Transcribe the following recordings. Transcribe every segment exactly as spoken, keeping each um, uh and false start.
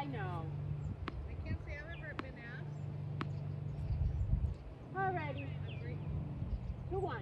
know. I can't say I've ever been asked. Alrighty. I'm great. Two one.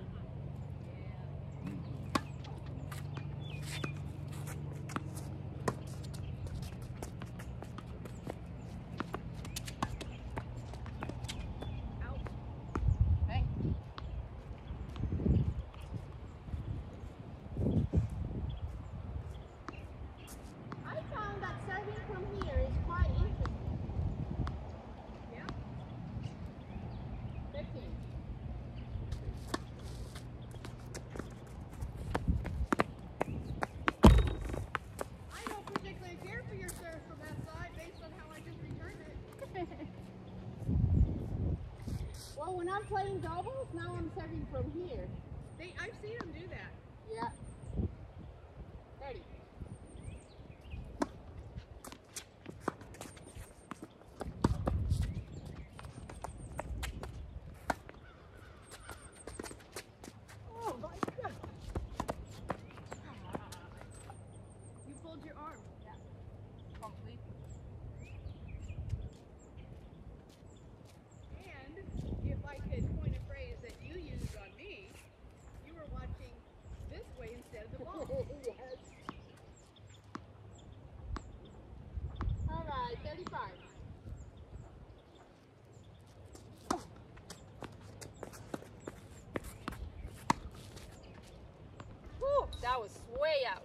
Well, when I'm playing doubles, now I'm serving from here. They, I've seen them do that. Yeah. Ready. Oh my God. You pulled your arm. Yeah. Complete. If I could coin a phrase that you used on me, you were watching this way instead of the ball. Yes. All right, thirty-five. Whew, that was way out.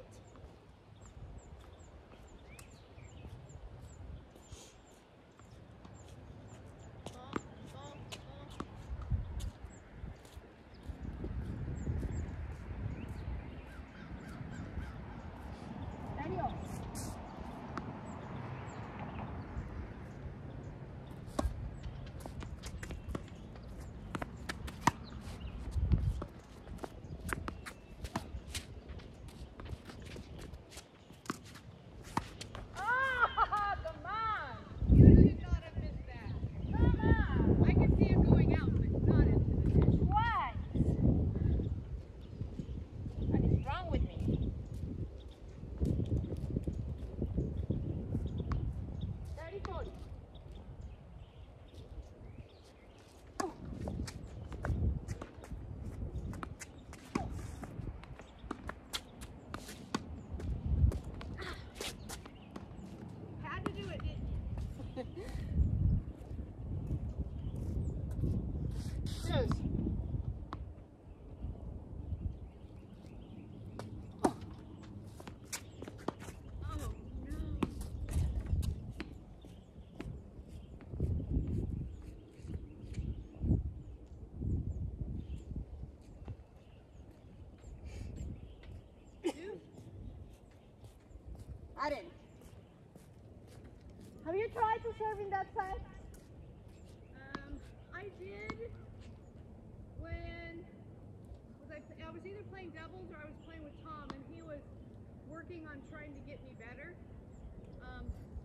Yes. Oh. Oh no. I didn't. Have you tried to serve in that side? Um, I did when was I, I was either playing doubles or I was playing with Tom, and he was working on trying to get me better. Um,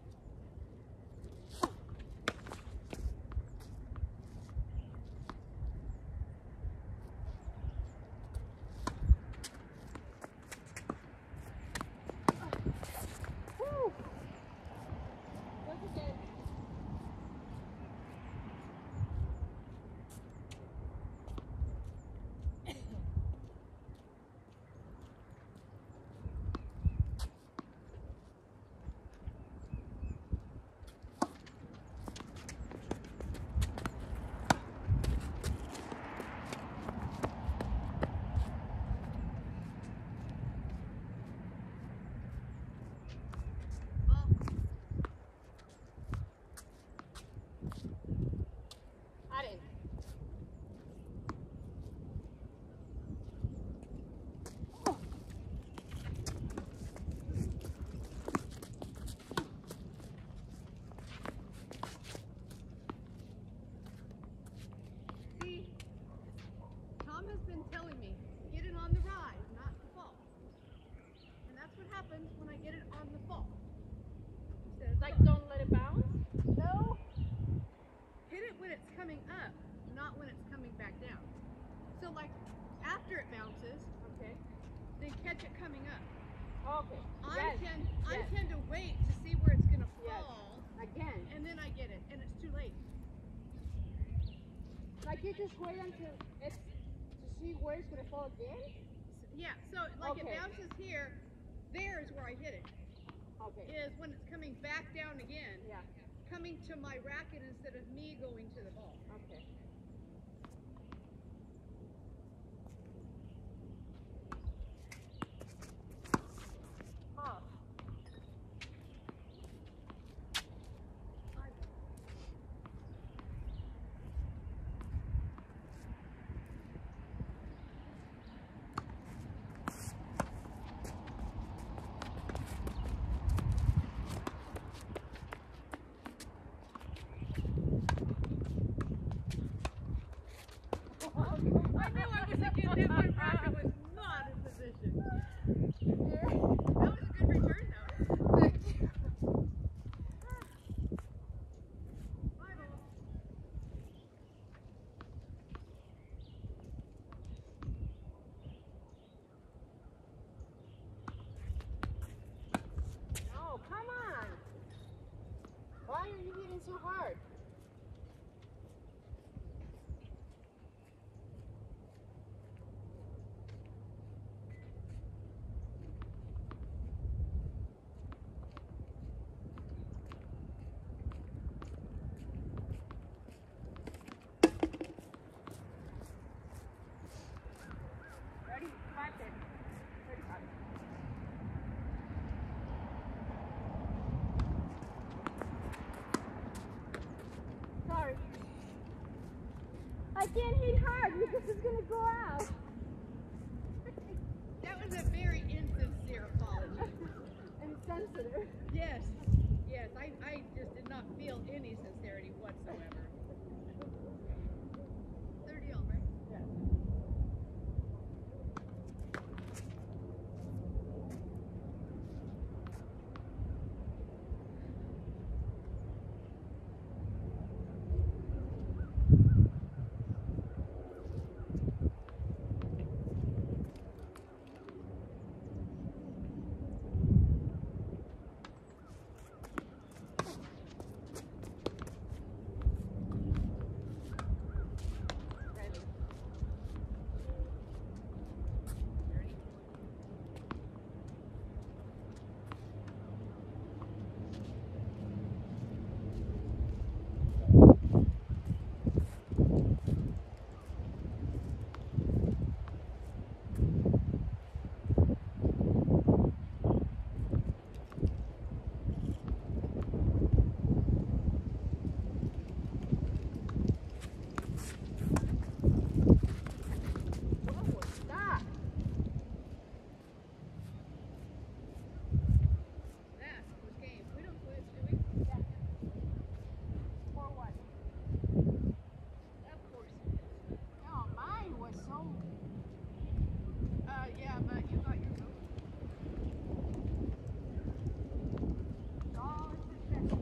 has been telling me, get it on the rise, not the fall. And that's what happens when I get it on the fall. He says, like, don't let it bounce? No. Hit it when it's coming up, not when it's coming back down. So like, after it bounces, okay, then catch it coming up. Okay. I yes. tend, yes. I tend to wait to see where it's going to fall. Yes. Again. and then I get it, and it's too late. Like you just wait until it's to see where it's gonna fall again? Yeah, so like Okay. it bounces here, there is where I hit it. Okay. Is when it's coming back down again, Yeah. coming to my racket instead of me going to the ball. Okay. Oh. I knew I was again that my racket was not in position. That was a good return though. Thank you. Bye, ball. No, come on. Why are you hitting so hard? Ready? Five seconds. thirty-five. Sorry. I can't hit hard because it's gonna go out. That was a very insincere apology. Insensitive. Yes, yes, I, I just did not feel any sincerity whatsoever. thirty all, right? Yeah. Ready. What was that? That was game. We don't switch, do we? Yeah. For what? Of course. No, mine was so. Uh, yeah, but you got your vote. Oh, it's successful.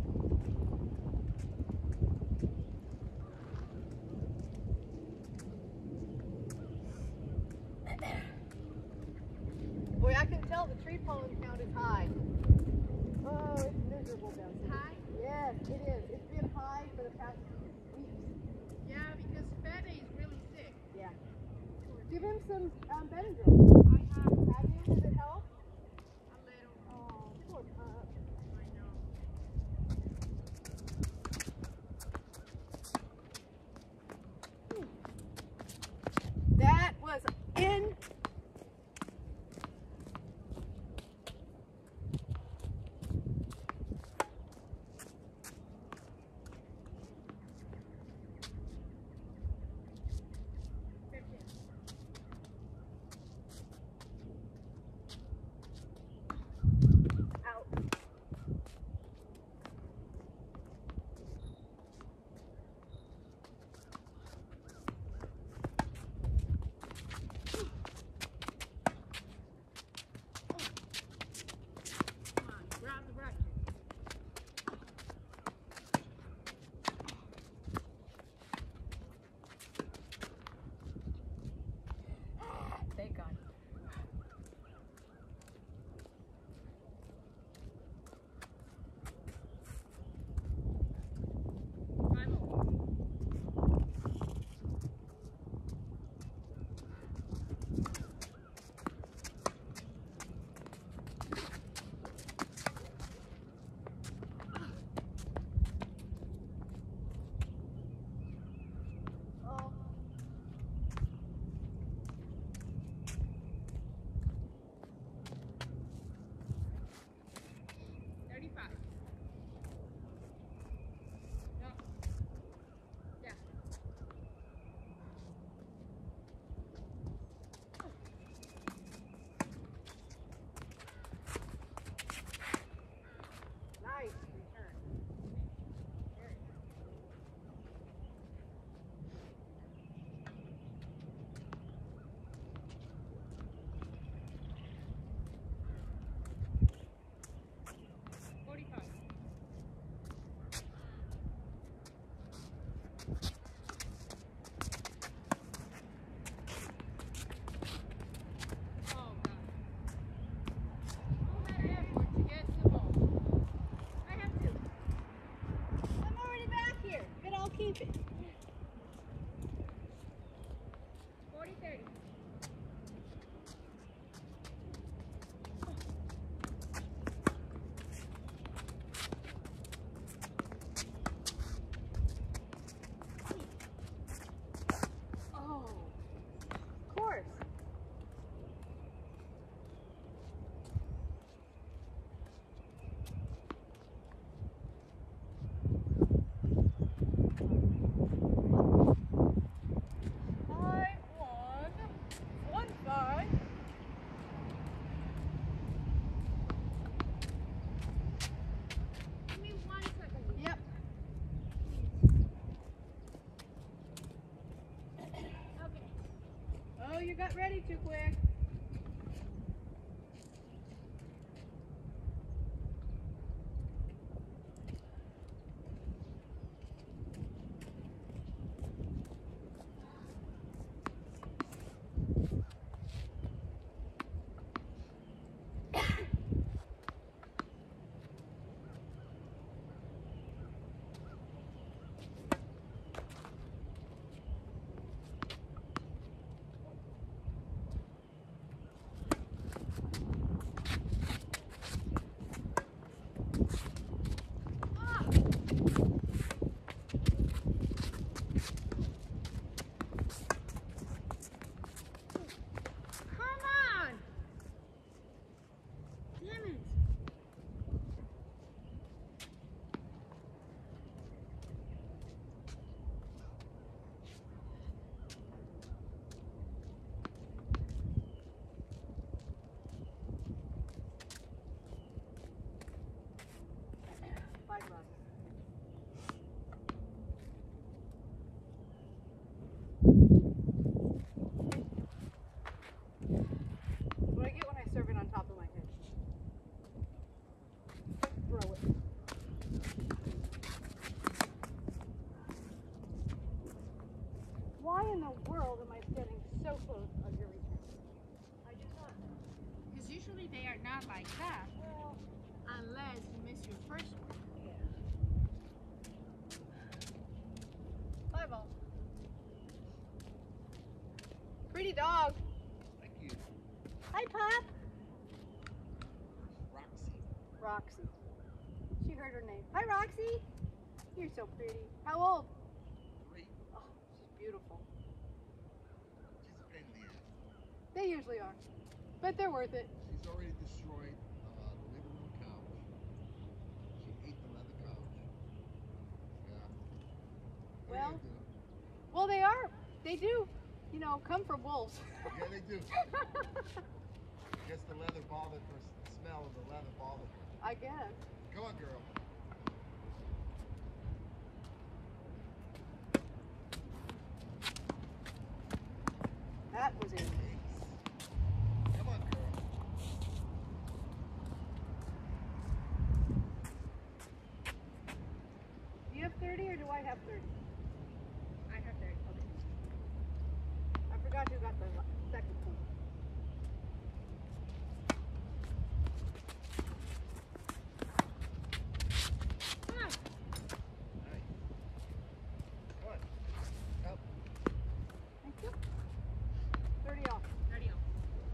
Boy, I can tell the tree pollen count is high. Oh, it's miserable down here. High? Yes, it is. It's been high for the past weeks. Yeah, because Fede is really sick. Yeah. Give him some um, Benadryl. I have Have you? Does it help? a little. Oh, poor pup. I know. That was in. fifteen. Get ready too quick. What I get when I serve it on top of my head. Throw it. Why in the world am I getting so close of your return? I do not know. Because usually they are not like that. Well, Unless you miss your first one. yeah. Five ball. Pretty dog. Thank you. Hi, Pop. Roxy. Roxy. She heard her name. Hi, Roxy. You're so pretty. How old? Three. Oh, she's beautiful. She's a pain in the ass. They usually are. But they're worth it. She's already destroyed uh, the living room couch. She ate the leather couch. Yeah. What Well, are you gonna do? Well, they are. They do, you know, come from wolves. Yeah, they do. Guess the leather bothered her. The smell of the leather bothered her. I guess. Come on, girl. That was it. Come on, girl. Do you have thirty or do I have thirty? I have thirty. Okay. I forgot who got the second point. Ah, Nice. Come on. Up. Thank you. thirty off. thirty off.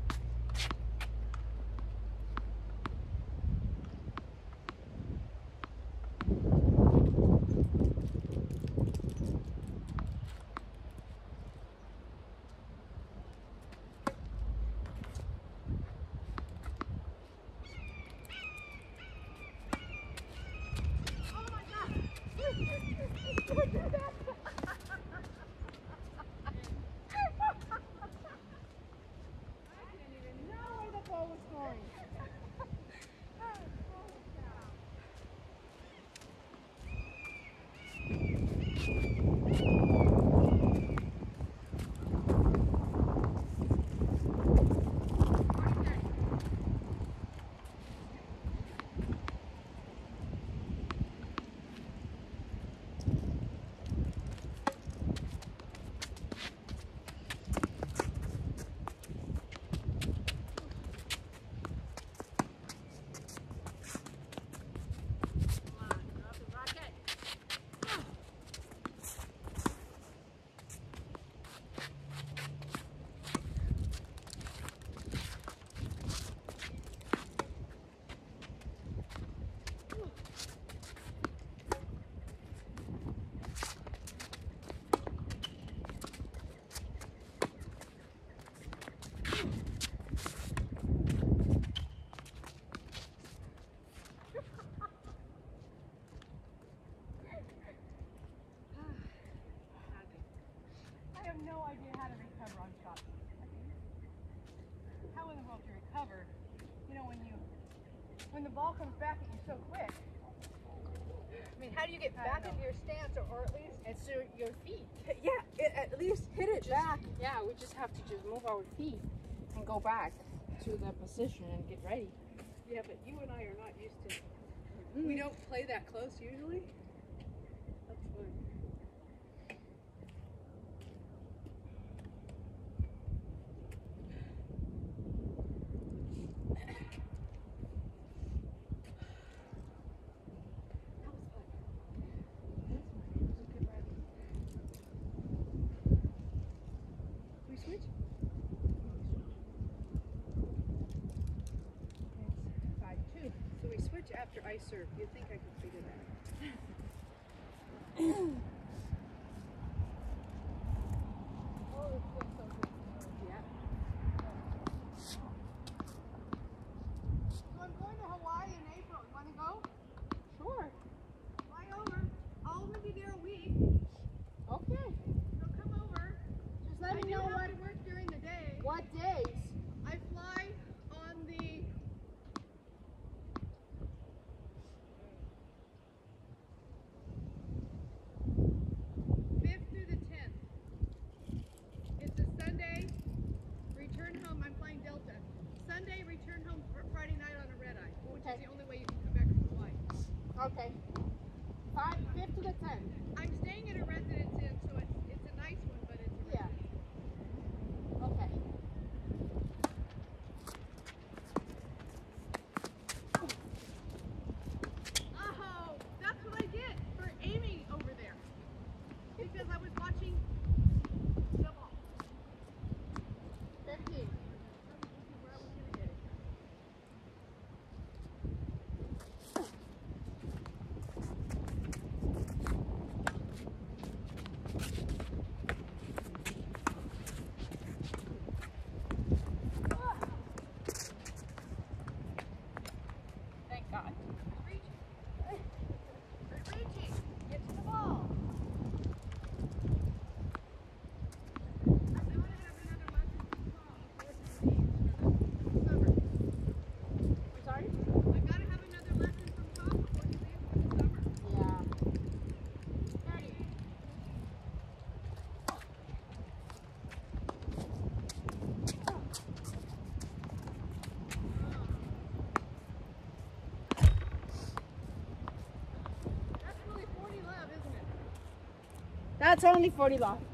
Oh my God! Don't do that! I didn't even know where the ball was going. Come on, drop the rocket. I have no idea how to recover on shot. How in the world do you recover? You know, when you when the ball comes back at you so quick. I mean, how do you get I back don't into your stance, or, or at least, It's your, your feet. yeah, it, at least hit it Just- back. Yeah, we just have to just move our feet and go back to the position and get ready. Yeah, but you and I are not used to. Mm. We don't play that close usually. That's fun. We switch? It's five two. So we switch after I serve. You'd think I could figure that out. Oh, this feels so good. Yeah. So I'm going to Hawaii in April. You want to go? Sure. Fly over. I'll only be there a week. Okay. So come over. Just let I me do know have what to work during the day. what days. I fly on the fifth through the tenth. It's a Sunday. Return home. I'm flying Delta. Sunday, return home fr- Friday night on a red eye, which Okay. is the only way you can come back from Hawaii. Okay. Five, fifth to the tenth. I'm staying at a residence inn, so it's it's a nice one, but it's a Yeah. Okay. Oh, that's what I get for aiming over there. Because I was watching the ball. Fifteen. Where I was gonna hit it. Thank God. Reaching. Reaching. Get to the ball. I want to have another lesson from Tom before he leaves for the summer. I'm sorry? I gotta have another lesson from Tom before he leaves for the summer. Yeah. Thirty. That's really forty love, isn't it? That's only forty left.